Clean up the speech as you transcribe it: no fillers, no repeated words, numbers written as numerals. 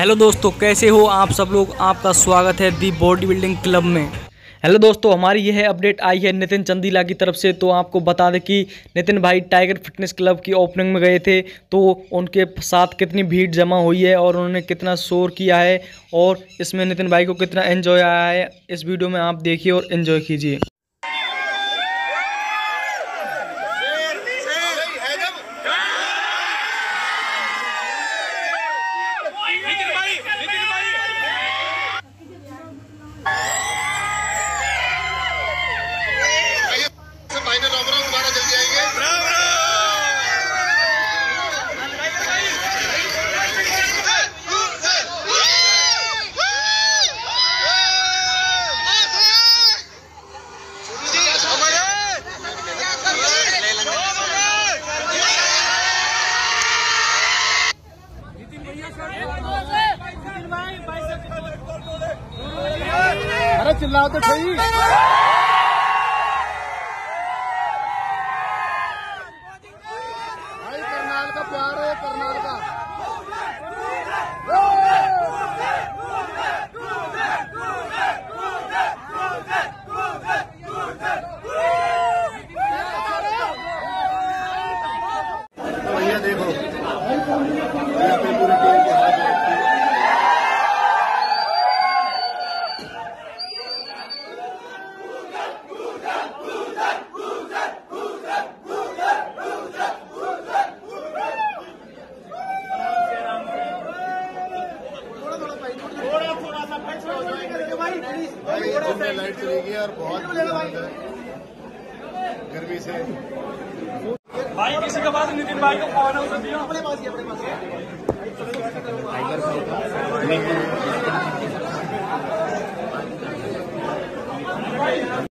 Hello दोस्तों, कैसे हो आप सब लोग। आपका स्वागत है दी बॉडी बिल्डिंग क्लब में। हेलो दोस्तों, हमारी यह अपडेट आई है नितिन चंदीला की तरफ से। तो आपको बता दें कि नितिन भाई टाइगर फिटनेस क्लब की ओपनिंग में गए थे, तो उनके साथ कितनी भीड़ जमा हुई है और उन्होंने कितना शोर किया है और इसमें नितिन भाई को कितना एंजॉय आया है, इस वीडियो में आप देखिए और एंजॉय कीजिए। फाइनल ओवर दोबारा जल्दी आएंगे। अरे चिल्लाओ तो सही। करनाल का प्यार है, करनाल का। भैया देखो पूरी टीम के हाथ लाइट चलेगी और बहुत गर्मी से। भाई किसी के पास नितिन भाई को फोन है, उसे दियो। अपने पास ही, अपने पास।